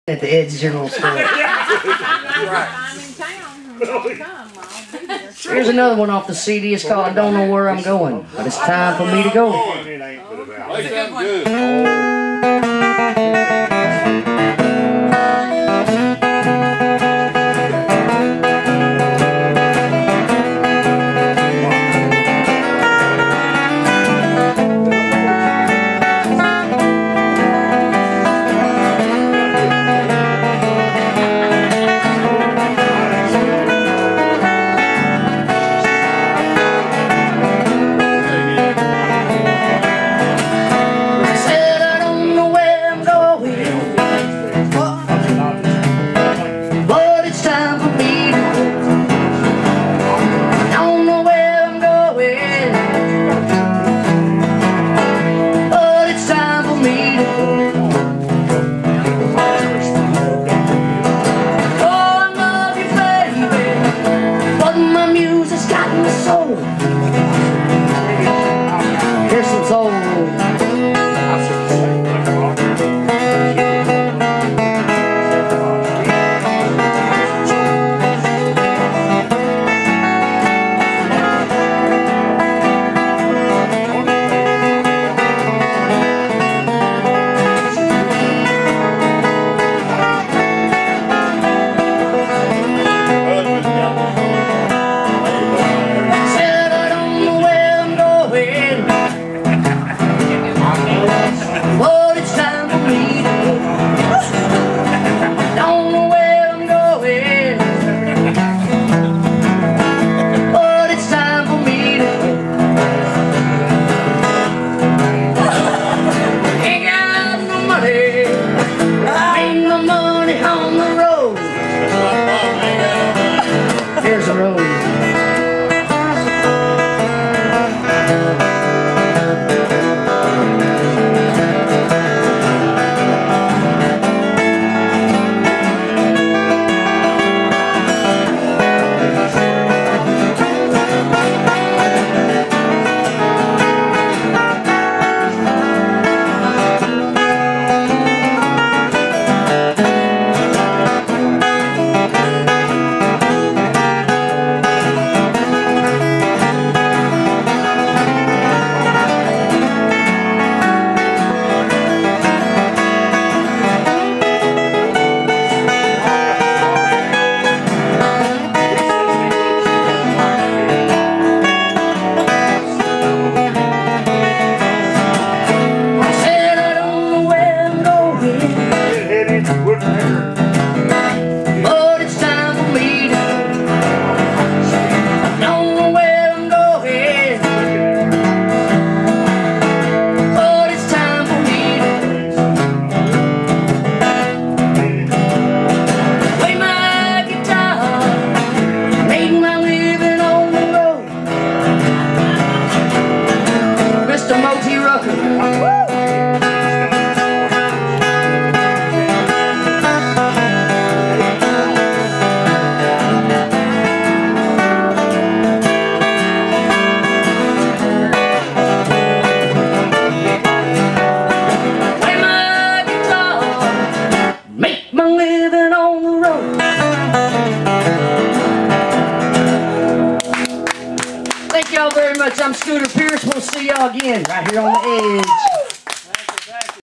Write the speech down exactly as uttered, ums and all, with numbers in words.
At the Ed's General Store. Here's another one off the C D. It's called I Don't Know Where I'm Going, but it's time for me to go. Here's some soul. Here's a road. But it's time for me to go. I don't know where I'm going, but it's time for me to play my guitar, make my living on the road. Mister Moti Rucker. Thank y'all very much. I'm Scooter Pierce. We'll see y'all again right here on the Edge.